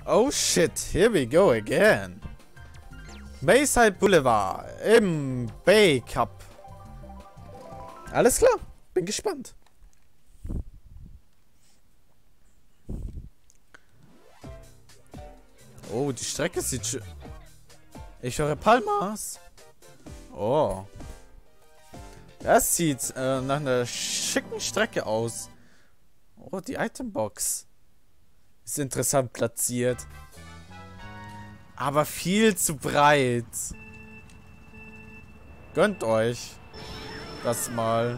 Oh shit, here we go again. Bayside Boulevard im Bay Cup. Alles klar, bin gespannt. Oh, die Strecke sieht schön. Ich höre Palmas. Oh. Das sieht nach einer schicken Strecke aus. Oh, die Itembox. Ist interessant platziert. Aber viel zu breit. Gönnt euch das mal.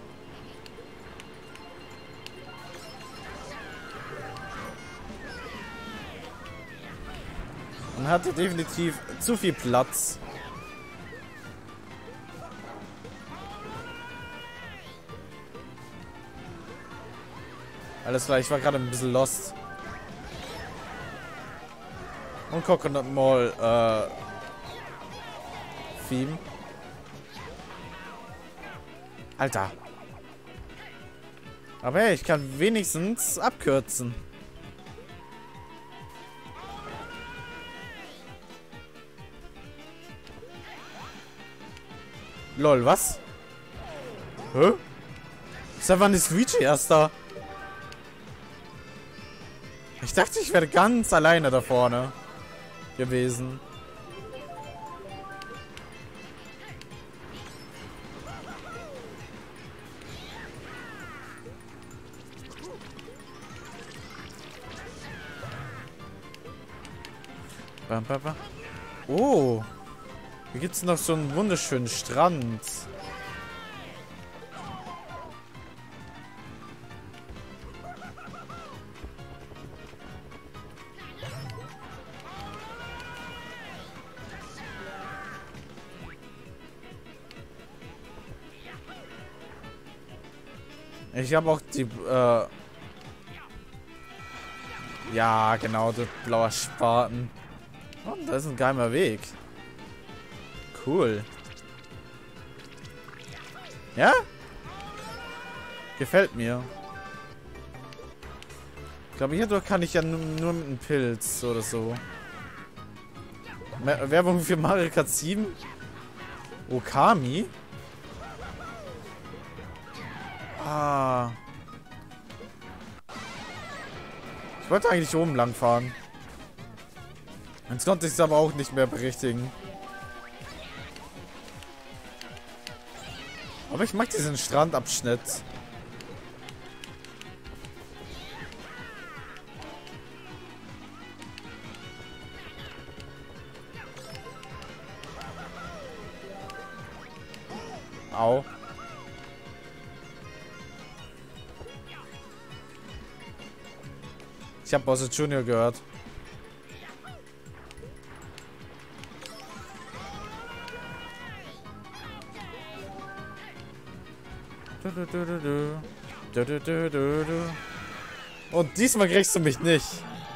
Man hatte definitiv zu viel Platz. Alles klar, ich war gerade ein bisschen lost. Und Coconut Mall, Theme. Alter. Aber hey, ich kann wenigstens abkürzen. Lol, was? Hä? Seit wann ist Luigi erst da? Ich dachte, ich wäre ganz alleine da vorne gewesen. Bam, bam, bam. Oh. Hier gibt es noch so einen wunderschönen Strand. Ich habe auch die, ja, genau, der blaue Spaten. Oh, da ist ein geheimer Weg. Cool. Ja? Gefällt mir. Ich glaube, hierdurch kann ich ja nur mit einem Pilz oder so. Werbung für Mario Kart 7? Okami? Ah. Ich wollte eigentlich oben lang fahren. Jetzt konnte ich es aber auch nicht mehr berichtigen. Aber ich mag diesen Strandabschnitt. Au. Ich habe Bowser Junior gehört. Und diesmal kriegst du mich nicht.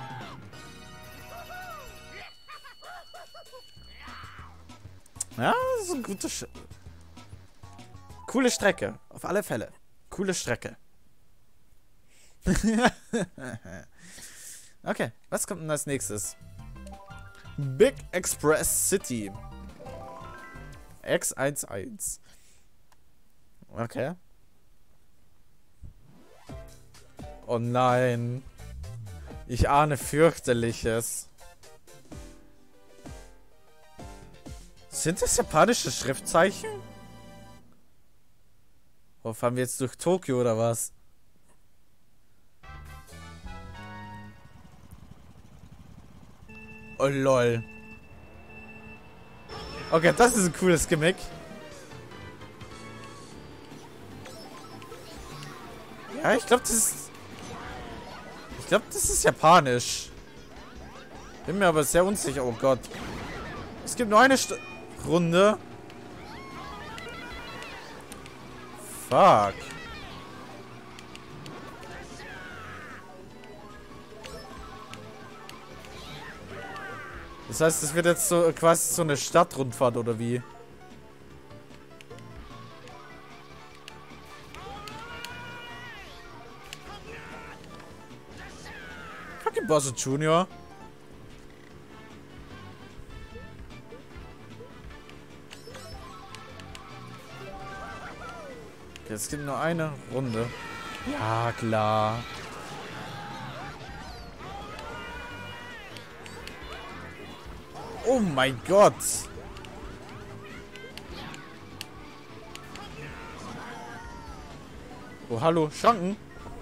Ja, das ist eine gute coole Strecke. Auf alle Fälle. Coole Strecke. Okay, was kommt denn als nächstes? Big Express City. X11. Okay. Oh nein. Ich ahne fürchterliches. Sind das japanische Schriftzeichen? Oh, fahren wir jetzt durch Tokio oder was? Oh lol. Okay, das ist ein cooles Gimmick. Ja, ich glaube, das ist... Ich glaube, das ist japanisch. Bin mir aber sehr unsicher. Oh Gott. Es gibt nur eine Runde. Fuck. Das heißt, es wird jetzt so quasi so eine Stadtrundfahrt oder wie? Fucking Bowser Junior. Okay, es gibt nur eine Runde. Ja, klar. Oh mein Gott. Oh, hallo, Schranken.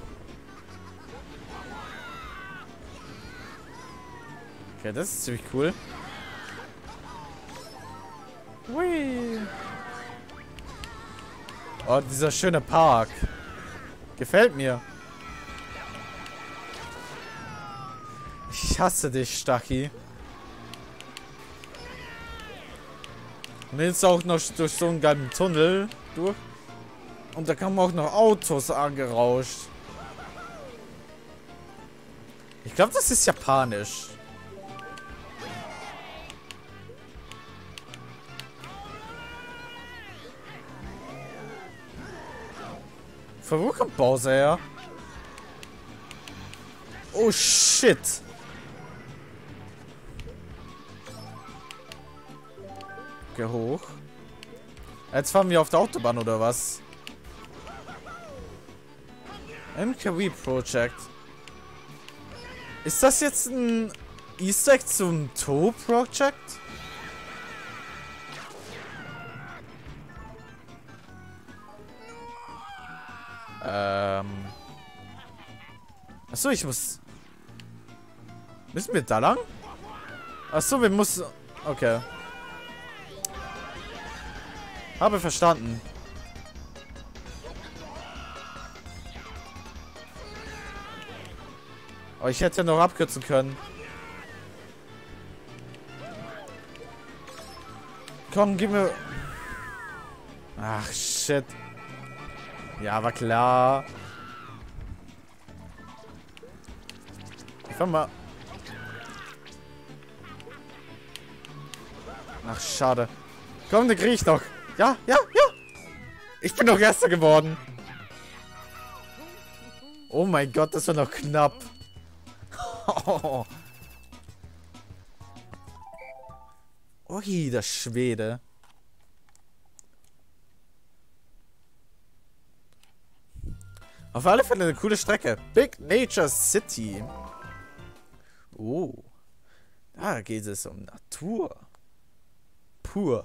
Okay, das ist ziemlich cool. Hui. Oh, dieser schöne Park. Gefällt mir. Ich hasse dich, Stachy. Und jetzt auch noch durch so einen geilen Tunnel durch. Und da kamen auch noch Autos angerauscht. Ich glaube, das ist japanisch. Von wo kommt Bowser her? Oh shit. Geh hoch. Jetzt fahren wir auf der Autobahn oder was? MKW Project. Ist das jetzt ein Easter Egg zum Toe Project? Achso, ich muss... Müssen wir da lang? Achso, wir müssen... Okay. Habe verstanden. Oh, ich hätte noch abkürzen können. Komm, gib mir... Ach, shit. Ja, war klar. Ich fahr mal... Ach, schade. Komm, den krieg ich noch. Ja, ja, ja. Ich bin doch Erster geworden. Oh mein Gott, das war noch knapp. Oh. Ui, der Schwede. Auf alle Fälle eine coole Strecke. Big Nature City. Oh. Da geht es um Natur. Pur.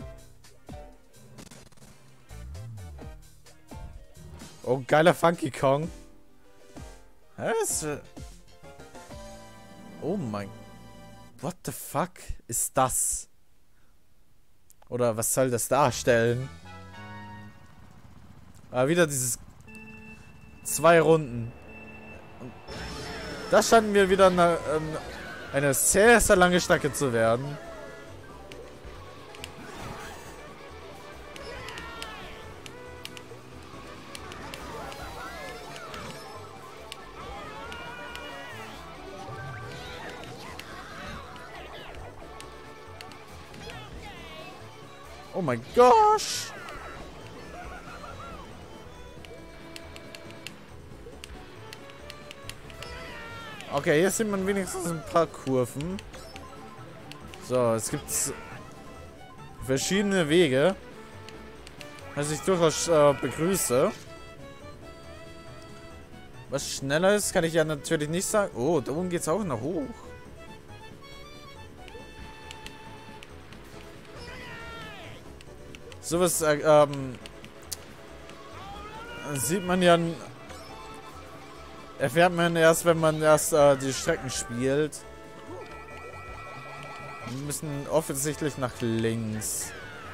Oh, geiler Funky Kong. Was? Oh mein... What the fuck ist das? Oder was soll das darstellen? Aber wieder dieses... 2 Runden. Und das scheint mir wieder eine sehr, sehr lange Strecke zu werden. Oh mein Gosh! Okay, jetzt sieht man wenigstens ein paar Kurven. So, es gibt verschiedene Wege, was ich durchaus begrüße. Was schneller ist, kann ich ja natürlich nicht sagen. Oh, da oben geht es auch noch hoch. Sowas sieht man ja, erfährt man erst, wenn man erst die Strecken spielt. Wir müssen offensichtlich nach links.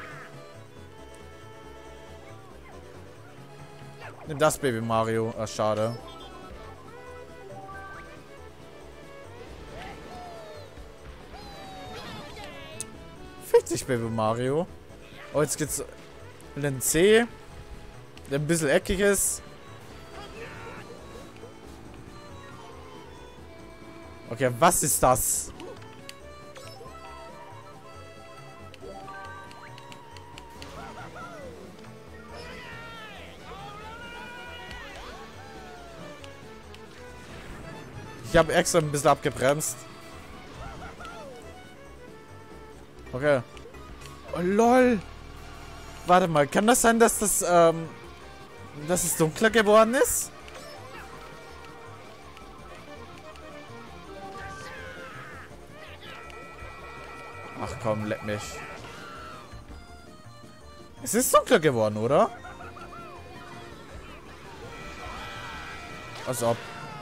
Nimm das, Baby Mario. Ach, schade. Fick dich, Baby Mario. Oh, jetzt geht's in den C, der ein bisschen eckig ist. Okay, was ist das? Ich habe extra ein bisschen abgebremst. Okay. Oh, lol. Warte mal, kann das sein, dass das, dass es dunkler geworden ist? Ach komm, leck mich. Es ist dunkler geworden, oder? Als ob.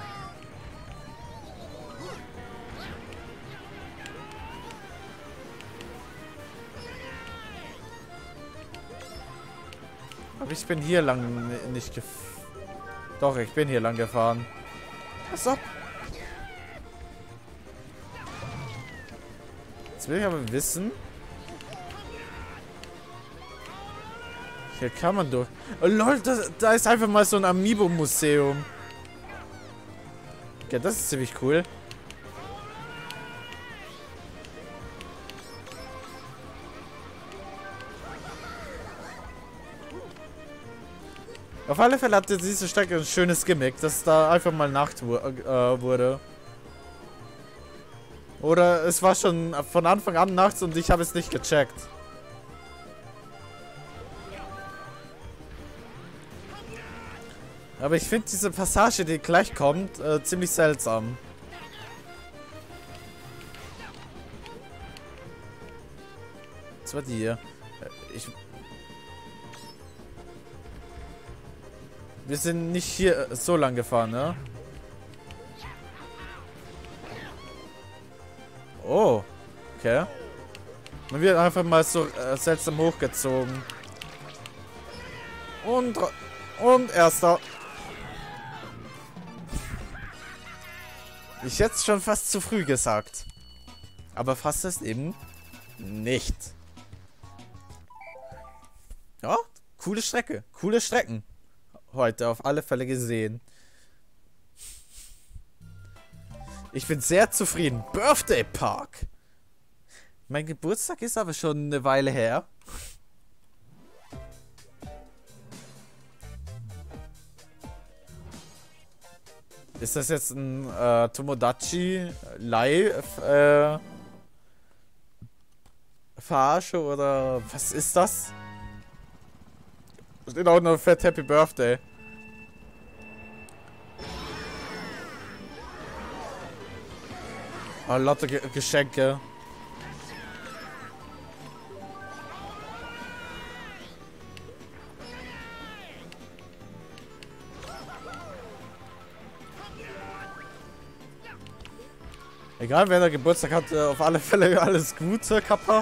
Aber ich bin hier lang nicht Doch, ich bin hier lang gefahren. Als ob. Jetzt will ich aber wissen. Hier kann man durch. Oh lol, da ist einfach mal so ein Amiibo-Museum. Okay, das ist ziemlich cool. Auf alle Fälle hatte diese Strecke ein schönes Gimmick, dass da einfach mal Nacht wurde. Oder es war schon von Anfang an nachts und ich habe es nicht gecheckt. Aber ich finde diese Passage, die gleich kommt, ziemlich seltsam. Was war die hier? Wir sind nicht hier so lang gefahren, ne? Oh, okay. Man wird einfach mal so seltsam hochgezogen. Und erster. Ich hätte es schon fast zu früh gesagt. Aber fast ist eben nicht. Ja, coole Strecke. Coole Strecken. Heute auf alle Fälle gesehen. Ich bin sehr zufrieden. Birthday Park. Mein Geburtstag ist aber schon eine Weile her. Ist das jetzt ein Tomodachi Live Verarsche oder was ist das? Steht auch nur Fett Happy Birthday. Oh, lauter Geschenke. Egal, wer der Geburtstag hat, auf alle Fälle alles Gute, Kappa.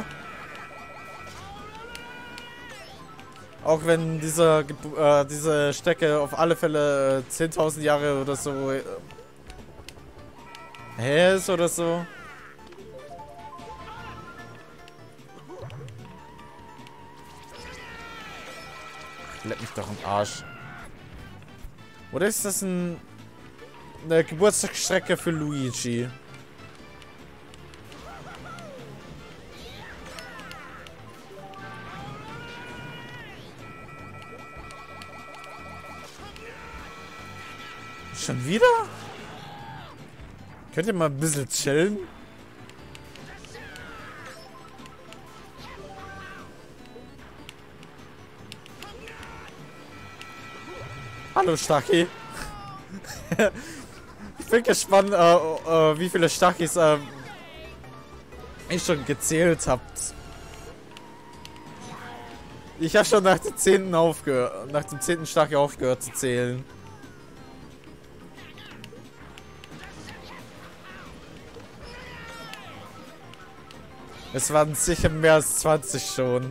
Auch wenn diese Strecke auf alle Fälle 10.000 Jahre oder so her ist oder so. Leck mich doch im Arsch. Oder ist das eine Geburtstagsstrecke für Luigi? Schon wieder? Könnt ihr mal ein bisschen chillen? Hallo Stachy. Ich bin gespannt, wie viele Stachys ihr schon gezählt habt. Ich habe schon nach dem 10. Stachy aufgehört zu zählen. Es waren sicher mehr als 20 schon.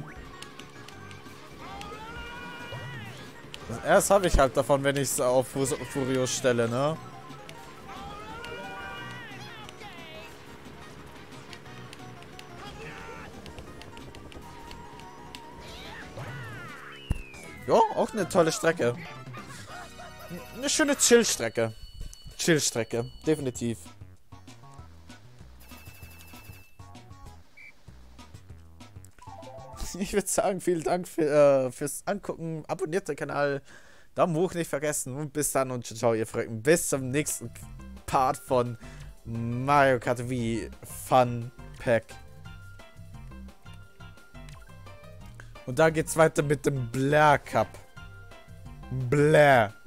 Erst habe ich halt davon, wenn ich es auf Furios stelle, ne? Ja, auch eine tolle Strecke. Eine schöne Chill-Strecke. Chill-Strecke, definitiv. Ich würde sagen, vielen Dank fürs Angucken. Abonniert den Kanal. Daumen hoch nicht vergessen. Und bis dann und ciao, ihr Fröcken. Bis zum nächsten Part von Mario Kart Wii Fun Pack. Und da geht's weiter mit dem Blair Cup. Bläh.